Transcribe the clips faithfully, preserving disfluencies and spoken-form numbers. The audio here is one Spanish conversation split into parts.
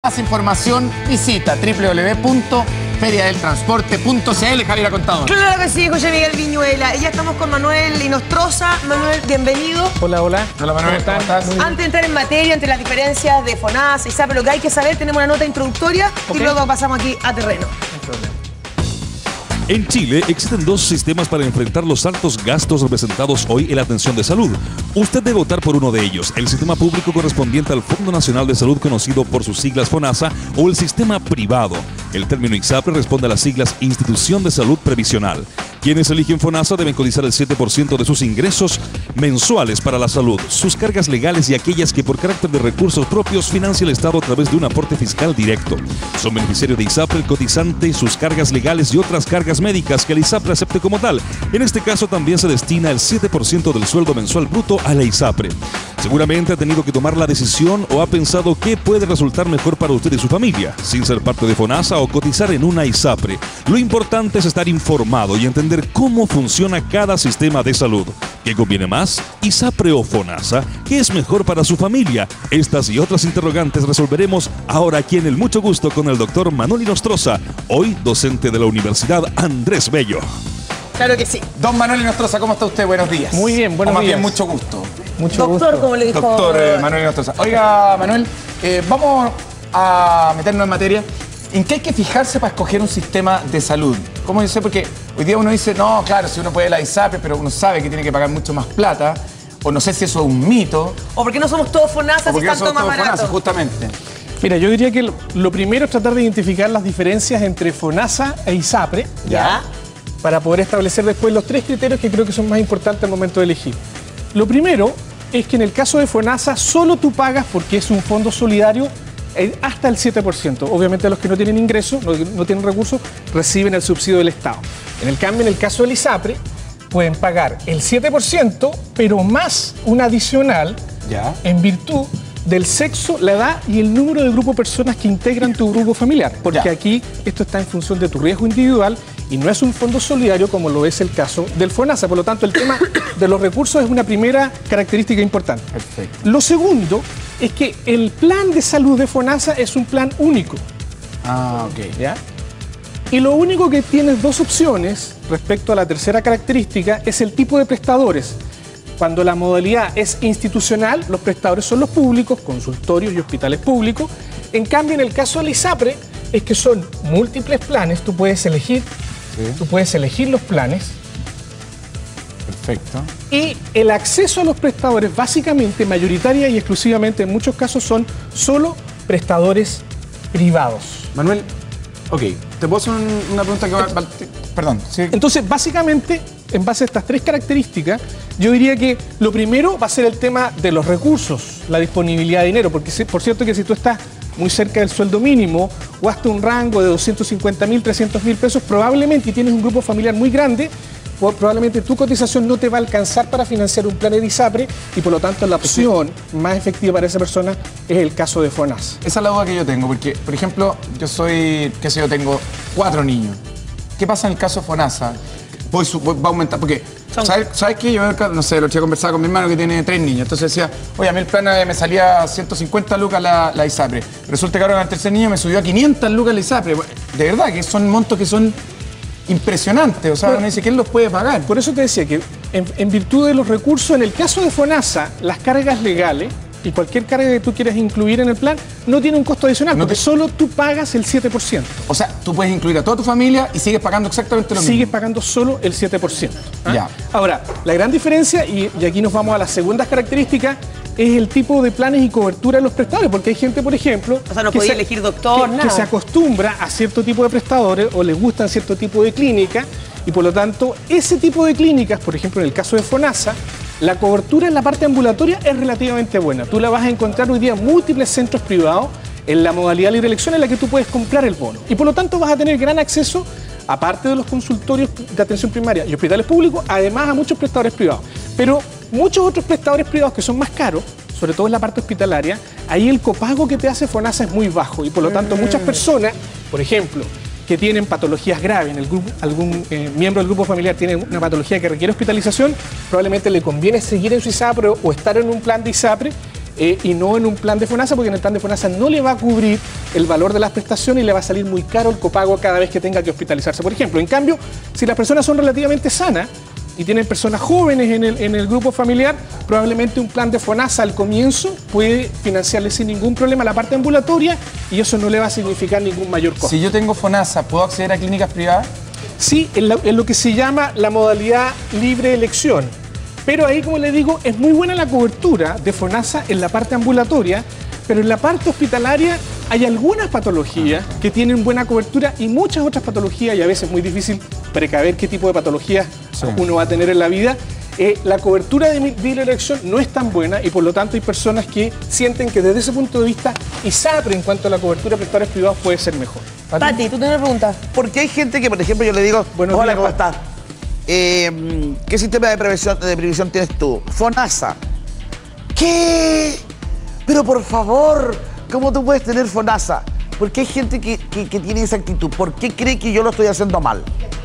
Más información, visita doble u doble u doble u punto feria del transporte punto c l. Javiera Contador. Claro que sí, José Miguel Viñuela. Y ya estamos con Manuel Inostroza. Manuel, bienvenido. Hola, hola. Hola, Manuel, ¿cómo estás? Antes de entrar en materia, entre las diferencias de FONASA y SAPRE, lo que hay que saber, tenemos una nota introductoria okay. y luego pasamos aquí a terreno. No hay problema. En Chile existen dos sistemas para enfrentar los altos gastos representados hoy en la atención de salud. Usted debe votar por uno de ellos, el sistema público correspondiente al Fondo Nacional de Salud, conocido por sus siglas FONASA, o el sistema privado. El término ISAPRE responde a las siglas Institución de Salud Previsional. Quienes eligen FONASA deben cotizar el siete por ciento de sus ingresos mensuales para la salud, sus cargas legales y aquellas que por carácter de recursos propios financia el Estado a través de un aporte fiscal directo. Son beneficiarios de ISAPRE el cotizante, sus cargas legales y otras cargas médicas que el ISAPRE acepte como tal. En este caso también se destina el siete por ciento del sueldo mensual bruto a la ISAPRE. Seguramente ha tenido que tomar la decisión o ha pensado qué puede resultar mejor para usted y su familia, sin ser parte de FONASA o cotizar en una ISAPRE. Lo importante es estar informado y entender cómo funciona cada sistema de salud. ¿Qué conviene más? ¿ISAPRE o FONASA? ¿Qué es mejor para su familia? Estas y otras interrogantes resolveremos ahora aquí en El Mucho Gusto con el doctor Manuel Inostroza, hoy docente de la Universidad Andrés Bello. Claro que sí. Don Manuel Inostroza, ¿cómo está usted? Buenos días. Muy bien, buenos o más días. bien, mucho gusto. Mucho Doctor, gusto. como le dijo. Doctor eh, Manuel Inostroza. Oiga, Manuel, eh, vamos a meternos en materia. ¿En qué hay que fijarse para escoger un sistema de salud? ¿Cómo yo sé? Porque hoy día uno dice, no, claro, si uno puede la ISAPRE, pero uno sabe que tiene que pagar mucho más plata, o no sé si eso es un mito. O porque no somos todos FONASA y están todos más baratos. Justamente. Mira, yo diría que lo, lo primero es tratar de identificar las diferencias entre FONASA e ISAPRE, ¿Ya? para poder establecer después los tres criterios que creo que son más importantes al momento de elegir. Lo primero es que en el caso de FONASA solo tú pagas, porque es un fondo solidario, hasta el siete por ciento. Obviamente los que no tienen ingresos, no, no tienen recursos, reciben el subsidio del Estado. En el cambio, en el caso del ISAPRE, pueden pagar el siete por ciento, pero más un adicional, ¿Ya? en virtud del sexo, la edad y el número de grupo de personas que integran tu grupo familiar. Porque Ya. aquí esto está en función de tu riesgo individual y no es un fondo solidario como lo es el caso del FONASA. Por lo tanto, el tema de los recursos es una primera característica importante. Perfecto. Lo segundo es que el plan de salud de FONASA es un plan único. Ah, ok. ¿Ya? Y lo único que tienes dos opciones respecto a la tercera característica es el tipo de prestadores. Cuando la modalidad es institucional, los prestadores son los públicos, consultorios y hospitales públicos. En cambio, en el caso del ISAPRE, es que son múltiples planes, tú puedes elegir, Sí. tú puedes elegir los planes. Perfecto. Y el acceso a los prestadores, básicamente, mayoritaria y exclusivamente, en muchos casos, son solo prestadores privados. Manuel, ok, te puedo hacer un- una pregunta que va... va- Perdón, sí. Entonces, básicamente, en base a estas tres características, yo diría que lo primero va a ser el tema de los recursos, la disponibilidad de dinero, porque si- por cierto que si tú estás muy cerca del sueldo mínimo o hasta un rango de doscientos cincuenta mil, trescientos mil pesos, probablemente, y tienes un grupo familiar muy grande, pues, probablemente tu cotización no te va a alcanzar para financiar un plan de ISAPRE y por lo tanto la opción más efectiva para esa persona es el caso de FONASA. Esa es la duda que yo tengo, porque, por ejemplo, yo soy, qué sé yo, tengo cuatro niños. ¿Qué pasa en el caso de FONASA? Voy, su- voy- va a aumentar, porque, Son- ¿sabes, ¿sabes qué? Yo, no sé, lo que conversaba con mi hermano que tiene tres niños, entonces decía, oye, a mí el plan eh, me salía ciento cincuenta lucas la, la ISAPRE. Resulta que ahora en el tercer niño me subió a quinientas lucas la ISAPRE. De verdad, que son montos que son impresionantes, o sea, Bueno, uno dice, ¿quién los puede pagar? Por eso te decía que en, en virtud de los recursos, en el caso de FONASA, las cargas legales y cualquier carga que tú quieras incluir en el plan no tiene un costo adicional, No porque te- solo tú pagas el siete por ciento. O sea, tú puedes incluir a toda tu familia y sigues pagando exactamente lo Sigues mismo. pagando solo el siete por ciento. ¿ah? Ya. Ahora, la gran diferencia, y, y aquí nos vamos a las segundas características, es el tipo de planes y cobertura de los prestadores, porque hay gente, por ejemplo, O sea, no que podía se- elegir doctor, que, nada. que se acostumbra a cierto tipo de prestadores o les gustan cierto tipo de clínica y por lo tanto ese tipo de clínicas, por ejemplo en el caso de FONASA, la cobertura en la parte ambulatoria es relativamente buena. Tú la vas a encontrar hoy día en múltiples centros privados en la modalidad libre elección en la que tú puedes comprar el bono y por lo tanto vas a tener gran acceso, aparte de los consultorios de atención primaria y hospitales públicos, además a muchos prestadores privados. Pero muchos otros prestadores privados que son más caros, sobre todo en la parte hospitalaria, ahí el copago que te hace FONASA es muy bajo y por lo tanto muchas personas, por ejemplo, que tienen patologías graves, en el grupo, algún eh, miembro del grupo familiar tiene una patología que requiere hospitalización, probablemente le conviene seguir en su ISAPRE o estar en un plan de ISAPRE eh, y no en un plan de FONASA, porque en el plan de FONASA no le va a cubrir el valor de las prestaciones y le va a salir muy caro el copago cada vez que tenga que hospitalizarse, por ejemplo. En cambio, si las personas son relativamente sanas y tienen personas jóvenes en el, en el grupo familiar, probablemente un plan de FONASA al comienzo puede financiarle sin ningún problema la parte ambulatoria y eso no le va a significar ningún mayor costo. Si yo tengo FONASA, ¿puedo acceder a clínicas privadas? Sí, en, la, en lo que se llama la modalidad libre elección. Pero ahí, como le digo, es muy buena la cobertura de FONASA en la parte ambulatoria, pero en la parte hospitalaria hay algunas patologías que tienen buena cobertura y muchas otras patologías, y a veces es muy difícil precaver qué tipo de patologías sí. uno va a tener en la vida. Eh, la cobertura de libre elección no es tan buena y por lo tanto hay personas que sienten que desde ese punto de vista ISAPRE en cuanto a la cobertura de prestadores privados puede ser mejor. Pati, tú tienes una pregunta. Porque hay gente que, por ejemplo, yo le digo, Buenos hola, días, ¿cómo Pati. estás? Eh, ¿Qué sistema de previsión, de previsión tienes tú? FONASA. ¿Qué? Pero por favor, ¿cómo tú puedes tener FONASA? Porque hay gente que, que, que tiene esa actitud. ¿Por qué cree que yo lo estoy haciendo mal?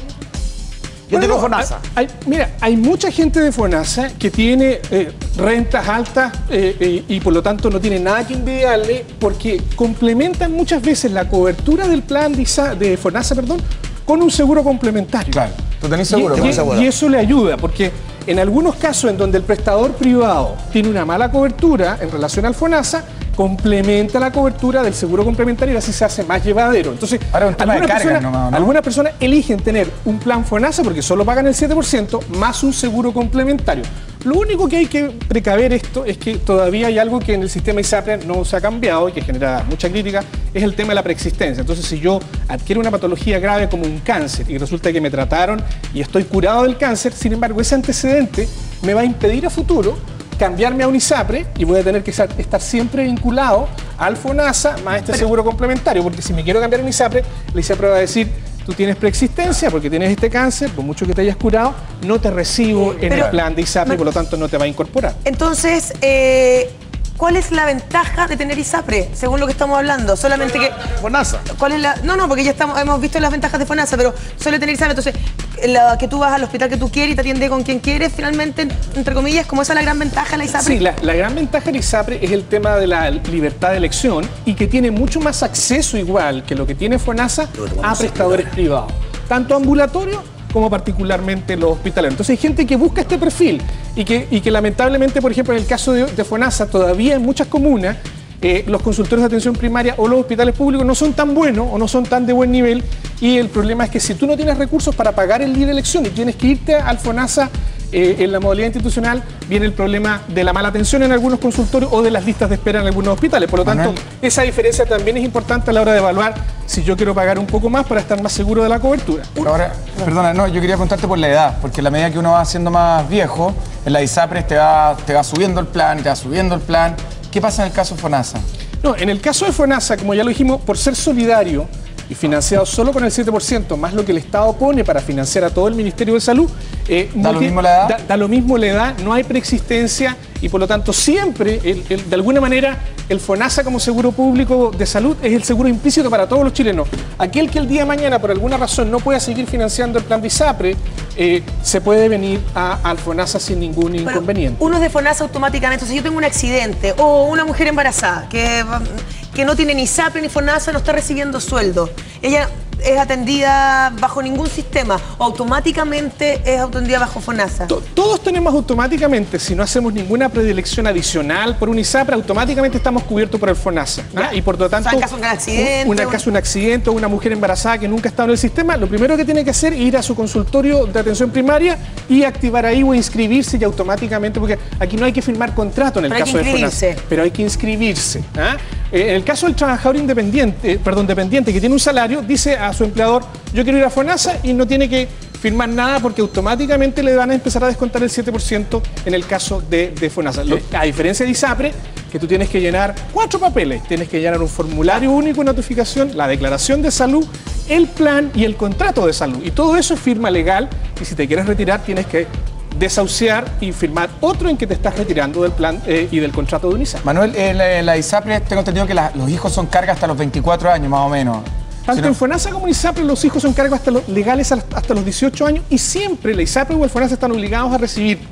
Yo bueno, tengo FONASA. Hay, hay, mira, hay mucha gente de FONASA que tiene eh, rentas altas eh, eh, y por lo tanto no tiene nada que envidiarle porque complementan muchas veces la cobertura del plan de, ISA, de FONASA, perdón, con un seguro complementario. Claro, tú tenés seguro. Y, ¿no? y, seguro. y eso le ayuda porque en algunos casos en donde el prestador privado tiene una mala cobertura en relación al FONASA, complementa la cobertura del seguro complementario y así se hace más llevadero. Entonces, Ahora un tema de algunas, cargas personas, nomás, ¿no? algunas personas eligen tener un plan FONASA porque solo pagan el siete por ciento más un seguro complementario. Lo único que hay que precaver esto es que todavía hay algo que en el sistema ISAPRE no se ha cambiado y que genera mucha crítica, es el tema de la preexistencia. Entonces, si yo adquiero una patología grave como un cáncer y resulta que me trataron y estoy curado del cáncer, sin embargo, ese antecedente me va a impedir a futuro cambiarme a un ISAPRE y voy a tener que estar siempre vinculado al FONASA más este Pero, seguro complementario, porque si me quiero cambiar a un ISAPRE, el ISAPRE va a decir, tú tienes preexistencia porque tienes este cáncer, por mucho que te hayas curado, no te recibo en Pero, el plan de ISAPRE y por lo tanto no te va a incorporar. Entonces, eh, ¿cuál es la ventaja de tener ISAPRE, según lo que estamos hablando? Solamente que... FONASA. ¿Cuál es la...? No, no, porque ya estamos, hemos visto las ventajas de FONASA, pero solo tener ISAPRE, entonces, la, que tú vas al hospital que tú quieres y te atiende con quien quieres, finalmente, entre comillas, ¿como esa es la gran ventaja de la ISAPRE? Sí, la, la gran ventaja del ISAPRE es el tema de la libertad de elección y que tiene mucho más acceso igual que lo que tiene FONASA a prestadores privados, tanto ambulatorios como particularmente los hospitales. Entonces hay gente que busca este perfil y que, y que lamentablemente, por ejemplo, en el caso de, de FONASA, todavía en muchas comunas, eh, los consultores de atención primaria o los hospitales públicos no son tan buenos o no son tan de buen nivel y el problema es que si tú no tienes recursos para pagar el libre elección y tienes que irte al FONASA eh, en la modalidad institucional, viene el problema de la mala atención en algunos consultorios o de las listas de espera en algunos hospitales. Por lo tanto, Manuel, esa diferencia también es importante a la hora de evaluar si yo quiero pagar un poco más para estar más seguro de la cobertura. Ahora, perdona, no, yo quería preguntarte por la edad, porque a la medida que uno va siendo más viejo, en la ISAPRE te va, te va subiendo el plan y te va subiendo el plan. ¿Qué pasa en el caso de FONASA? No, en el caso de FONASA, como ya lo dijimos, por ser solidario y financiado solo con el siete por ciento, más lo que el Estado pone para financiar a todo el Ministerio de Salud, eh, ¿Da no lo tiene- mismo la edad? Da, da lo mismo la edad, no hay preexistencia y por lo tanto siempre, el- el- de alguna manera, el FONASA como seguro público de salud es el seguro implícito para todos los chilenos. Aquel que el día de mañana por alguna razón no pueda seguir financiando el plan de ISAPRE, eh, se puede venir a- al FONASA sin ningún Pero inconveniente. uno es de FONASA automáticamente. Entonces, yo tengo un accidente o una mujer embarazada que, que no tiene ni ISAPRE ni FONASA, no está recibiendo sueldo. Ella es atendida bajo ningún sistema o automáticamente es atendida bajo FONASA. To- Todos tenemos automáticamente, si no hacemos ninguna predilección adicional por un ISAPRE, automáticamente estamos cubiertos por el FONASA. ¿ah? Y por lo tanto, O sea, en caso de un accidente, un, una un- caso de un accidente o una mujer embarazada que nunca ha estado en el sistema, lo primero que tiene que hacer es ir a su consultorio de atención primaria y activar ahí o inscribirse y automáticamente, porque aquí no hay que firmar contrato en el Pero hay caso que de FONASA, inscribirse. pero hay que inscribirse. ¿ah? Eh, En el caso del trabajador independiente, eh, perdón, dependiente que tiene un salario, dice a su empleador, yo quiero ir a FONASA y no tiene que firmar nada porque automáticamente le van a empezar a descontar el siete por ciento en el caso de, de FONASA. Lo- a diferencia de ISAPRE, que tú tienes que llenar cuatro papeles. Tienes que llenar un formulario único de notificación, la declaración de salud, el plan y el contrato de salud. Y todo eso es firma legal y si te quieres retirar tienes que desahuciar y firmar otro en que te estás retirando del plan eh, y del contrato de UNISA. Manuel, en la, en la ISAPRE tengo entendido que la- los hijos son carga hasta los veinticuatro años, más o menos. Tanto Si no- en FONASA como en ISAPRE los hijos son cargos hasta los, legales hasta los dieciocho años y siempre la ISAPRE o el FONASA están obligados a recibirte.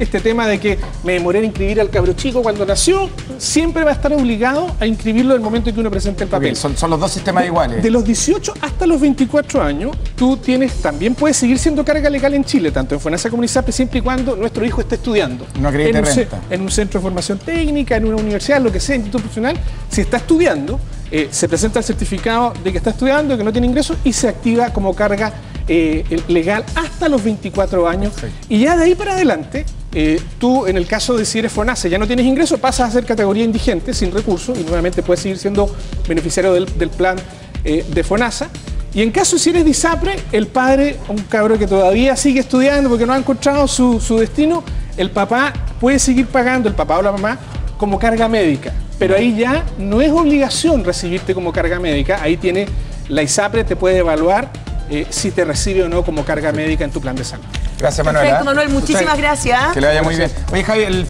este tema de que me demoré en inscribir al cabro chico cuando nació, siempre va a estar obligado a inscribirlo en el momento en que uno presente el papel. Okay, son, son los dos sistemas iguales. De los dieciocho hasta los veinticuatro años, tú tienes, también puedes seguir siendo carga legal en Chile, tanto en FONASA como en ISAPRE, siempre y cuando nuestro hijo esté estudiando. No acredite en un, renta. En un centro de formación técnica, en una universidad, lo que sea, instituto profesional, si está estudiando, eh, se presenta el certificado de que está estudiando, que no tiene ingresos, y se activa como carga eh, legal hasta los veinticuatro años. Sí. Y ya de ahí para adelante, eh, tú, en el caso de si eres FONASA, ya no tienes ingresos, pasas a ser categoría indigente, sin recursos, y nuevamente puedes seguir siendo beneficiario del, del plan eh, de FONASA. Y en caso si eres de ISAPRE, el padre, un cabro que todavía sigue estudiando porque no ha encontrado su, su destino, el papá puede seguir pagando, el papá o la mamá, como carga médica. Pero ahí ya no es obligación recibirte como carga médica, ahí tiene la ISAPRE, te puede evaluar eh, si te recibe o no como carga médica en tu plan de salud. Gracias, Manuel. Perfecto, ¿eh? Manuel, muchísimas gracias. Que le vaya muy bien. Oye, Javi, el